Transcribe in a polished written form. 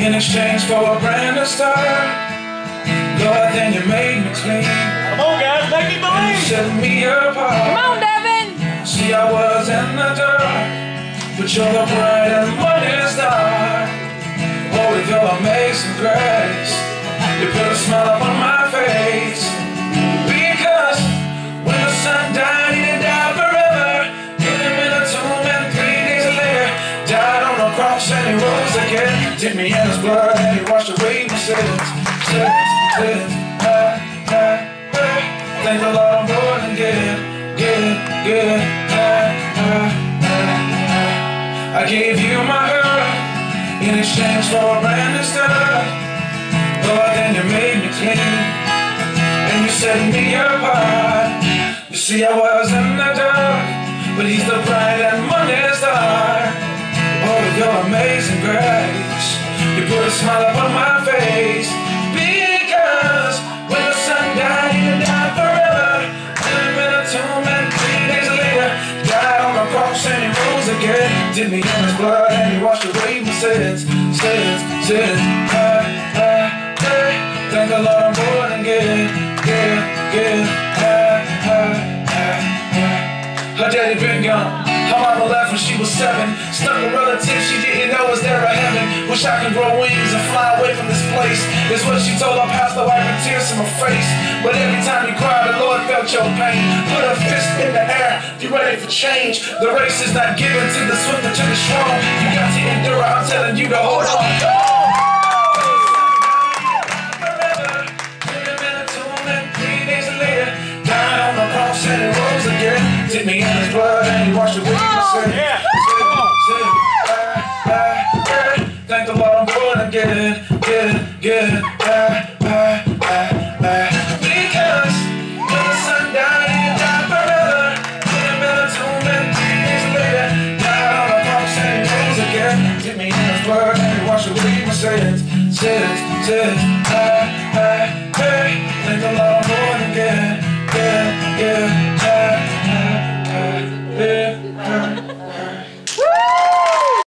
in exchange for a brand new start. Lord, then you made me clean. Come on, guys, make me believe. You set me apart. Come on, Devin. See, I was in the dark, but you're the bright and morning star. Oh, with your amazing grace, you put a smile upon my face. Because when the sun died, he didn't die forever. Hid him in a tomb and 3 days later died on a cross and he rose again. Dipped me in his blood and he washed away my sins. Thank the Lord, I'm born again. Good. I gave you my heart in exchange for a brand new start. Lord, then you made me clean, and you set me apart. You see, I was in the dark, but he's the bright and morning star. Oh, with your amazing grace, you put a smile upon my face. Because when the sun died, he didn't die forever. Put him in a tomb and 3 days later died on the cross and he rose again. Did me in his blood and he washed away my sins. Thank the Lord, I'm born again. Her daddy been gone. Her mama left when she was 7. Stuck a relative she didn't know was there in heaven. Wish I could grow wings and fly away from this place. That's what she told her pastor, wiping tears from her face. But every time you cried, the Lord felt your pain. Put a fist in the air, you ready for change. The race is not given to the swift or to the strong. You got to endure, I'm telling you to hold on. Dip me in his blood and he washed away my sins. Thank the Lord, I'm born again. Because when the sun died, he died forever. Put him in a tomb and 3 days later died on the cross and he rose again. Dip me in his blood and he washed away my sins. Thank the Lord.